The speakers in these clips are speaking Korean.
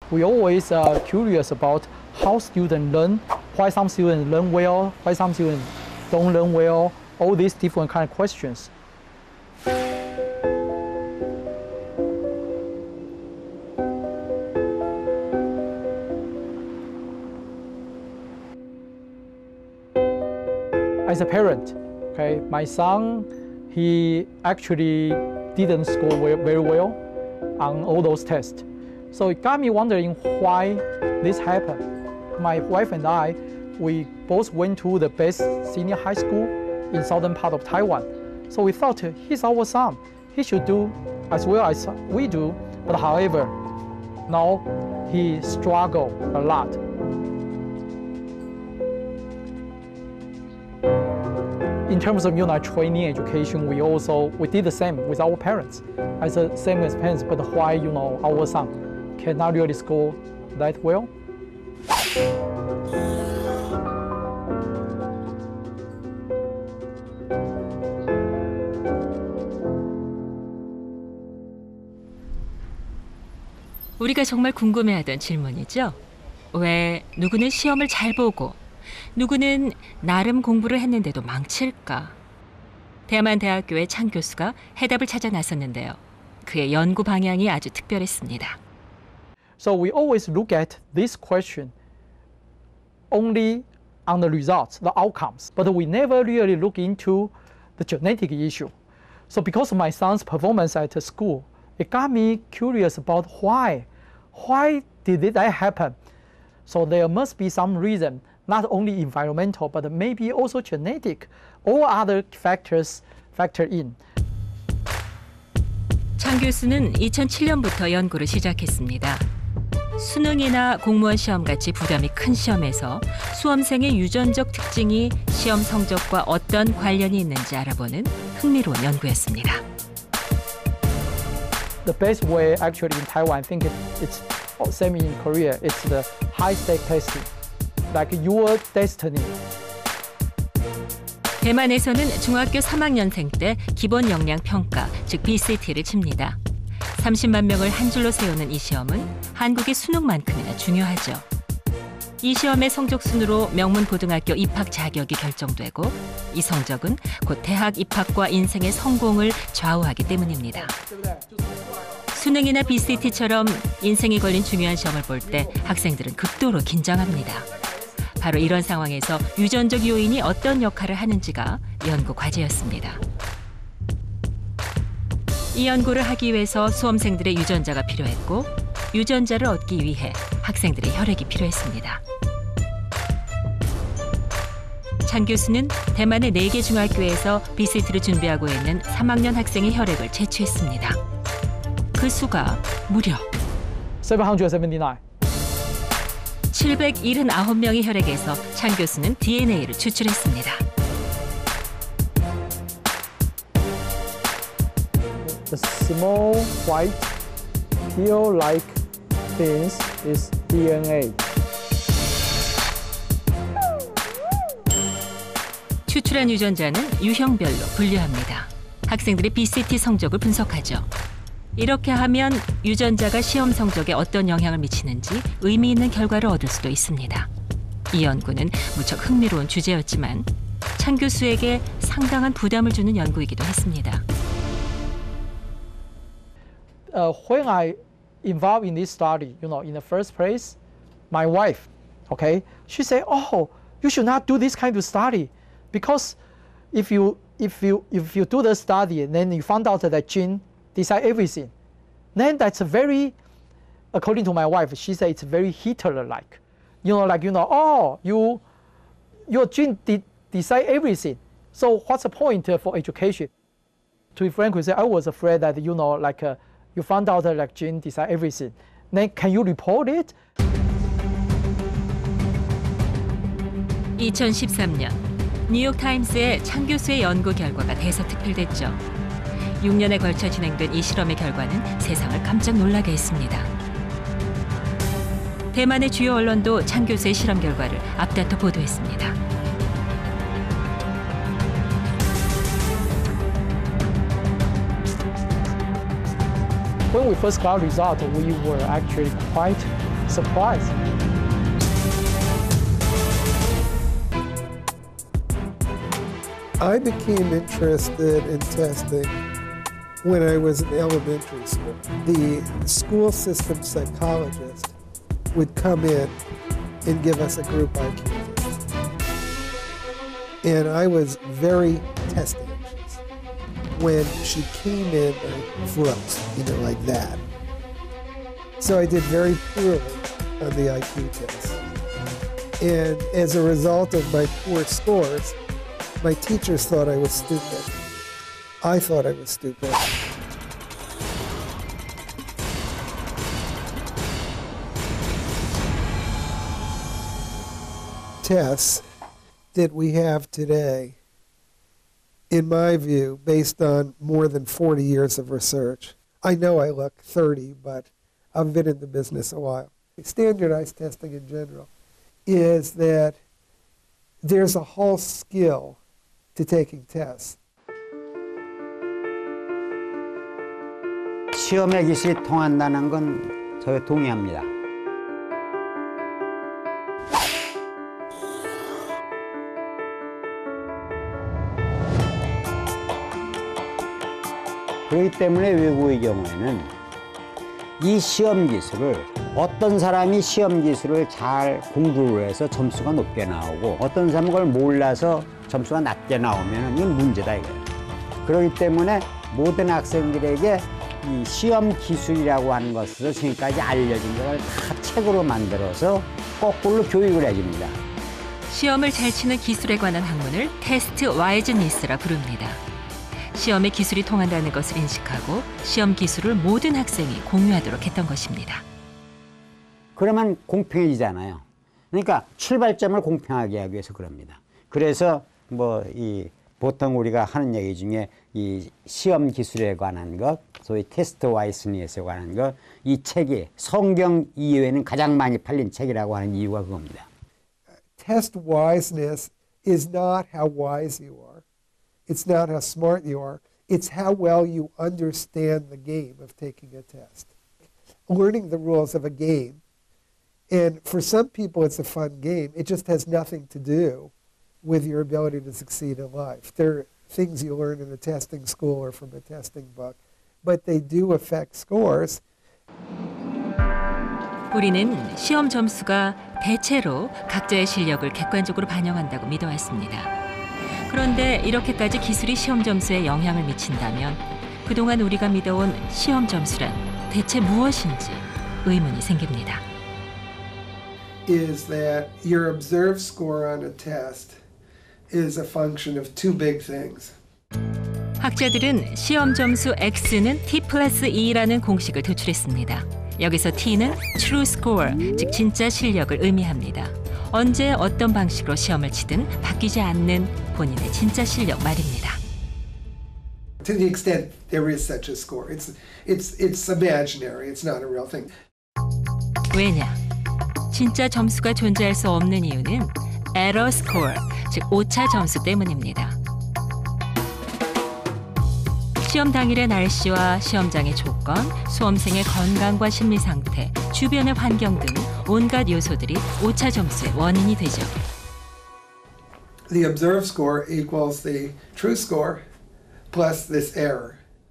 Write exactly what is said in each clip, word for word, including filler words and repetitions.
We always are curious about how students learn, why some students learn well, why some students don't learn well, all these different kind of questions. As a parent, okay, my son, he actually didn't score very well on all those tests. So it got me wondering why this happened. My wife and I, we both went to the best senior high school in southern part of Taiwan. So we thought, he's our son. He should do as well as we do. But however, now he struggled a lot. In terms of you know, training education, we also we did the same with our parents. As the same as parents, but why you know our son cannot really score that well? 우리가 정말 궁금해하던 질문이죠. 왜 누구는 시험을 잘 보고 누구는 나름 공부를 했는데도 망칠까? 대만대학교의 창 교수가 해답을 찾아 나섰는데요. 그의 연구 방향이 아주 특별했습니다. So we always look at this question only on the results, the outcomes, but we never really look into the genetic issue. So because of my son's performance at school, it got me curious about why. Why did that happen? So there must be some reason. Not only environmental, but maybe also genetic. All other factors factor in. 창 교수는 이천칠 년부터 연구를 시작했습니다. 수능이나 공무원 시험같이 부담이 큰 시험에서 수험생의 유전적 특징이 시험 성적과 어떤 관련이 있는지 알아보는 흥미로운 연구였습니다. The best way actually in Taiwan, I think it, it's same in Korea, it's the high-stake testing. Like your destiny. 대만에서는 중학교 삼 학년생 때 기본 역량 평가, 즉 비씨티를 칩니다. 삼십만 명을 한 줄로 세우는 이 시험은 한국의 수능만큼이나 중요하죠. 이 시험의 성적 순으로 명문 고등학교 입학 자격이 결정되고 이 성적은 곧 대학 입학과 인생의 성공을 좌우하기 때문입니다. 수능이나 비씨티처럼 인생이 걸린 중요한 시험을 볼 때 학생들은 극도로 긴장합니다. 바로 이런 상황에서 유전적 요인이 어떤 역할을 하는지가 연구 과제였습니다. 이 연구를 하기 위해서 수험생들의 유전자가 필요했고 유전자를 얻기 위해 학생들의 혈액이 필요했습니다. 창 교수는 대만의 네 개 중학교에서 비씨티를 준비하고 있는 삼 학년 학생의 혈액을 채취했습니다. 그 수가 무려 칠백칠십구. 칠백칠십구 명의 혈액에서 창 교수는 디엔에이를 추출했습니다. The small white pill-like things is 디엔에이. 추출한 유전자는 유형별로 분류합니다. 학생들의 비씨티 성적을 분석하죠. 이렇게 하면 유전자가 시험 성적에 어떤 영향을 미치는지 의미 있는 결과를 얻을 수도 있습니다. 이 연구는 무척 흥미로운 주제였지만 창 교수에게 상당한 부담을 주는 연구이기도 했습니다. Uh, when I involved in this study, you know, in the first place, my wife, okay, she said, "Oh, you should not do this kind of study, because if you if you if you do the study and then you found out that gene decide everything, then that's a very, according to my wife, she said it's very Hitler-like, you know, like you know, oh, you your gene de decide everything. So what's the point uh, for education?" To be frank with you, I was afraid that you know, like. Uh, You found out that like gene decide everything. Then can you report it? 이천십삼 년 뉴욕타임스에 창 교수의 연구 결과가 대서특필됐죠. 육 년에 걸쳐 진행된 이 실험의 결과는 세상을 깜짝 놀라게 했습니다. 대만의 주요 언론도 창 교수의 실험 결과를 앞다퉈 보도했습니다. When we first got result, we were actually quite surprised. I became interested in testing when I was in elementary school. The school system psychologist would come in and give us a group I Q test. And I was very test anxious. When she came in, I froze, you know, like that. So I did very poorly on the I Q test. And as a result of my poor scores, my teachers thought I was stupid. I thought I was stupid. Tests that we have today, in my view, based on more than forty years of research, I know I look thirty, but I've been in the business a while. Standardized testing in general is that there's a whole skill to taking tests. 시험의 기술이 통한다는 건 저에 동의합니다. 그렇기 때문에 외국의 경우에는 이 시험 기술을 어떤 사람이 시험 기술을 잘 공부를 해서 점수가 높게 나오고 어떤 사람은 그걸 몰라서 점수가 낮게 나오면 이건 문제다 이거예요. 그렇기 때문에 모든 학생들에게 이 시험 기술이라고 하는 것을 지금까지 알려진 걸 다 책으로 만들어서 거꾸로 교육을 해줍니다. 시험을 잘 치는 기술에 관한 학문을 테스트 와이즈니스라 부릅니다. 시험에 기술이 통한다는 것을 인식하고 시험 기술을 모든 학생이 공유하도록 했던 것입니다. 그러면 공평해지잖아요. 그러니까 출발점을 공평하게 하기 위해서 그럽니다. 그래서 뭐 이 보통 우리가 하는 얘기 중에 이 시험 기술에 관한 것, 소위 테스트 와이즈니스에 관한 것, 이 책이 성경 이외에는 가장 많이 팔린 책이라고 하는 이유가 그겁니다. Test wiseness is not how wise you are. It's not how smart you are. It's how well you understand the game of taking a test. Learning the rules of a game. And for some people, it's a fun game. It just has nothing to do with your ability to succeed in life. They're things you learn in a testing school or from a testing book, but they do affect scores. 우리는 시험 점수가 대체로 각자의 실력을 객관적으로 반영한다고 믿어왔습니다. 그런데 이렇게까지 기술이 시험 점수에 영향을 미친다면 그동안 우리가 믿어온 시험 점수란 대체 무엇인지 의문이 생깁니다. Is that your observed score on a test is a function of two big things. 학자들은 시험 점수 X는 T 플러스 E라는 공식을 도출했습니다. 여기서 T는 true score, 즉 진짜 실력을 의미합니다. 언제 어떤 방식으로 시험을 치든 바뀌지 않는 본인의 진짜 실력 말입니다. To the extent there is such a score, it's it's it's imaginary. It's not a real thing. 왜냐? 진짜 점수가 존재할 수 없는 이유는 error score, 즉 오차 점수 때문입니다. 시험 당일의 날씨와 시험장의 조건, 수험생의 건강과 심리 상태, 주변의 환경 등 온갖 요소들이 오차 점수의 원인이 되죠. The observed score equals the true score plus this error.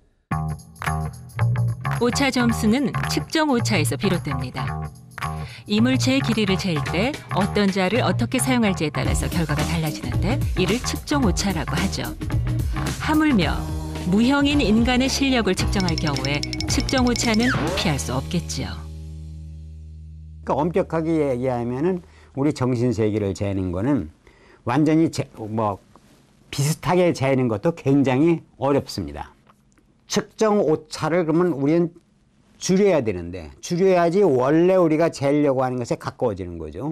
오차 점수는 측정 오차에서 비롯됩니다. 이물체의 길이를 잴 때 어떤 자를 어떻게 사용할지에 따라서 결과가 달라지는데 이를 측정 오차라고 하죠. 하물며 무형인 인간의 실력을 측정할 경우에 측정 오차는 피할 수 없겠지요. 그러니까 엄격하게 얘기하면은 우리 정신 세계를 재는 거는 완전히 재, 뭐 비슷하게 재는 것도 굉장히 어렵습니다. 측정 오차를 그러면 우리는 줄여야 되는데 줄여야지 원래 우리가 재려고 하는 것에 가까워지는 거죠.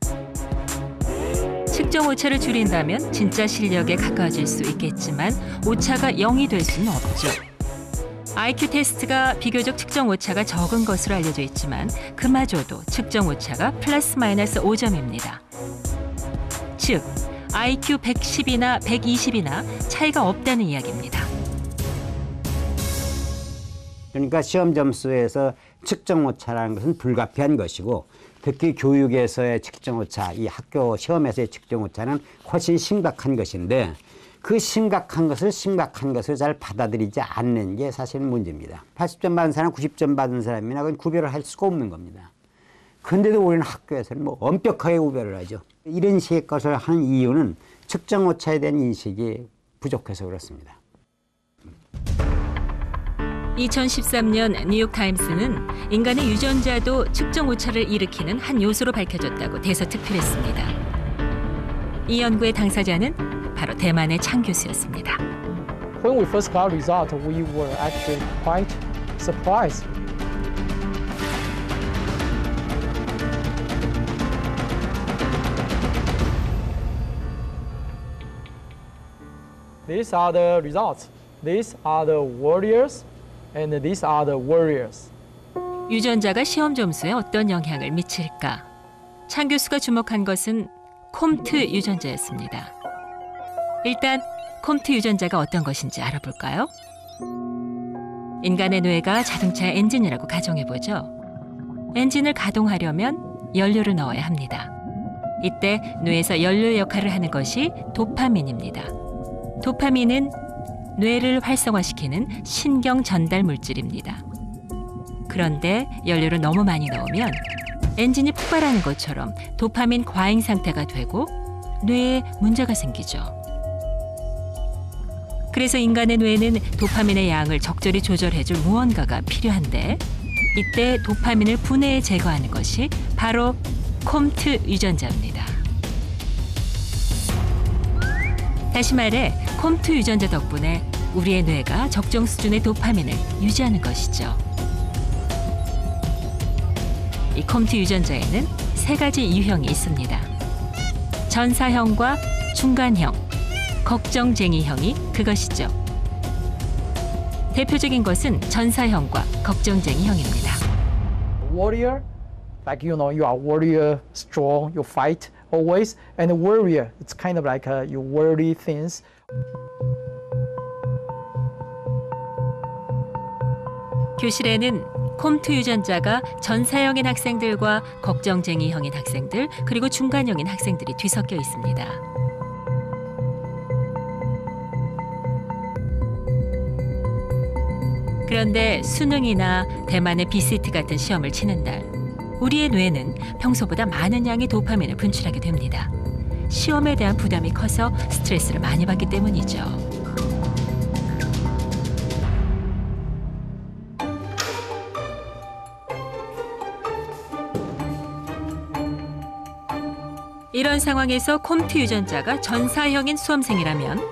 측정 오차를 줄인다면 진짜 실력에 가까워질 수 있겠지만 오차가 영이 될 수는 없죠. 아이큐 테스트가 비교적 측정 오차가 적은 것으로 알려져 있지만 그마저도 측정 오차가 플러스 마이너스 오 점입니다. 즉, 아이큐 백십이나 백이십이나 차이가 없다는 이야기입니다. 그러니까 시험 점수에서 측정 오차라는 것은 불가피한 것이고 특히 교육에서의 측정 오차, 이 학교 시험에서의 측정 오차는 훨씬 심각한 것인데 그 심각한 것을 심각한 것을 잘 받아들이지 않는 게 사실 문제입니다. 팔십 점 받은 사람, 구십 점 받은 사람이나 그건 구별을 할 수가 없는 겁니다. 그런데도 우리는 학교에서는 뭐 엄격하게 구별을 하죠. 이런 식의 것을 하는 이유는 측정 오차에 대한 인식이 부족해서 그렇습니다. 이천십삼 년 뉴욕타임스는 인간의 유전자도 측정 오차를 일으키는 한 요소로 밝혀졌다고 대서특필했습니다. 이 연구의 당사자는 바로 대만의 창 교수였습니다. When we first got result, we were actually quite surprised. These are the results. These are the warriors, and these are the warriors. 유전자가 시험 점수에 어떤 영향을 미칠까? 창 교수가 주목한 것은 콤트 유전자였습니다. 일단 콤트 유전자가 어떤 것인지 알아볼까요? 인간의 뇌가 자동차의 엔진이라고 가정해보죠. 엔진을 가동하려면 연료를 넣어야 합니다. 이때 뇌에서 연료 역할을 하는 것이 도파민입니다. 도파민은 뇌를 활성화시키는 신경 전달 물질입니다. 그런데 연료를 너무 많이 넣으면 엔진이 폭발하는 것처럼 도파민 과잉 상태가 되고 뇌에 문제가 생기죠. 그래서 인간의 뇌에는 도파민의 양을 적절히 조절해줄 무언가가 필요한데 이때 도파민을 분해해 제거하는 것이 바로 콤트 유전자입니다. 다시 말해 콤트 유전자 덕분에 우리의 뇌가 적정 수준의 도파민을 유지하는 것이죠. 이 콤트 유전자에는 세 가지 유형이 있습니다. 전사형과 중간형, 걱정쟁이형이 그것이죠. 대표적인 것은 전사형과 걱정쟁이형입니다. Warrior, like you know, you are warrior, strong, you fight always, and warrior, it's kind of like uh, you worry things. 교실에는 콤트 유전자가 전사형인 학생들과 걱정쟁이형인 학생들 그리고 중간형인 학생들이 뒤섞여 있습니다. 그런데 수능이나 대만의 비씨티 같은 시험을 치는 날 우리의 뇌는 평소보다 많은 양의 도파민을 분출하게 됩니다. 시험에 대한 부담이 커서 스트레스를 많이 받기 때문이죠. 이런 상황에서 콤트 유전자가 전사형인 수험생이라면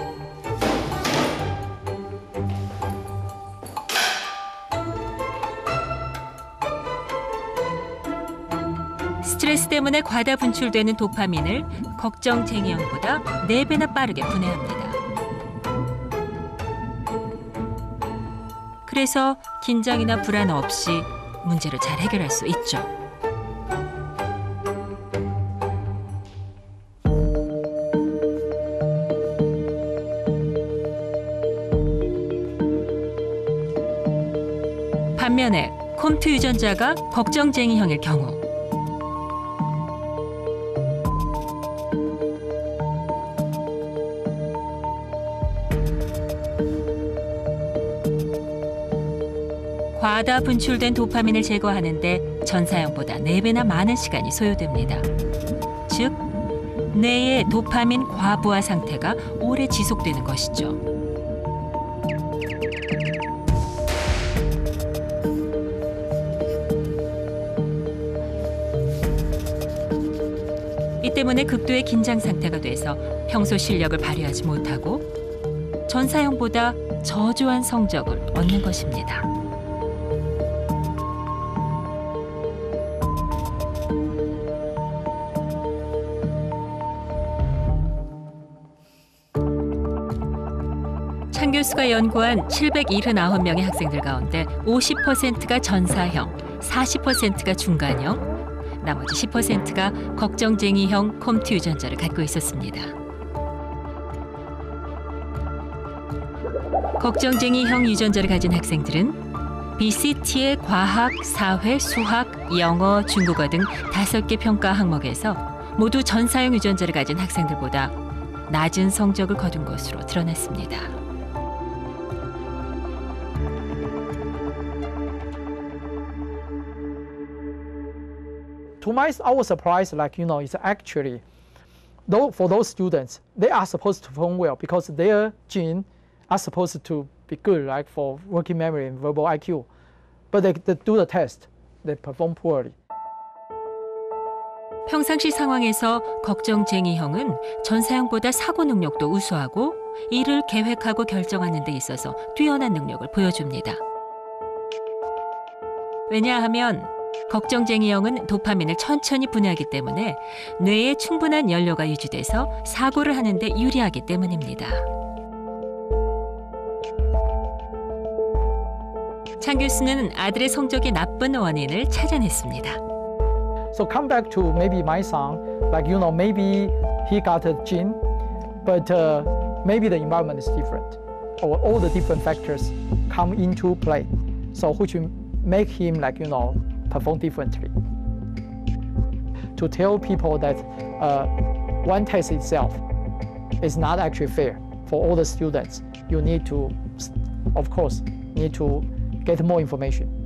스트레스 때문에 과다 분출되는 도파민을 걱정쟁이형보다 네 배나 빠르게 분해합니다. 그래서 긴장이나 불안 없이 문제를 잘 해결할 수 있죠. 반면에 콤트 유전자가 걱정쟁이형일 경우 과다 분출된 도파민을 제거하는데 전사형보다 네 배나 많은 시간이 소요됩니다. 즉, 뇌의 도파민 과부하 상태가 오래 지속되는 것이죠. 이 때문에 극도의 긴장 상태가 돼서 평소 실력을 발휘하지 못하고 전사형보다 저조한 성적을 얻는 것입니다. 창 교수가 연구한 칠백칠십구 명의 학생들 가운데 오십 퍼센트가 전사형, 사십 퍼센트가 중간형, 나머지 십 퍼센트가 걱정쟁이형 콤트 유전자를 갖고 있었습니다. 걱정쟁이형 유전자를 가진 학생들은 비씨티의 과학, 사회, 수학, 영어, 중국어 등 다섯 개 평가 항목에서 모두 전사용 유전자를 가진 학생들보다 낮은 성적을 거둔 것으로 드러났습니다. To my our surprise, like you know, it's actually, though for those students, they are supposed to perform well because their gene are supposed to be good, like for working memory and verbal I Q, but they, they do the test, they perform poorly. 평상시 상황에서 걱정쟁이형은 전사형보다 사고 능력도 우수하고 일을 계획하고 결정하는 데 있어서 뛰어난 능력을 보여줍니다. 왜냐하면 걱정쟁이형은 도파민을 천천히 분해하기 때문에 뇌에 충분한 연료가 유지돼서 사고를 하는 데 유리하기 때문입니다. 장 교수는 아들의 성적이 나쁜 원인을 찾아냈습니다. So come back to maybe my son, like you know, maybe he got a gene, but uh, maybe the environment is different, or all the different factors come into play, so which will make him like you know perform differently. To tell people that uh, one test itself is not actually fair for all the students, you need to, of course, need to get more information.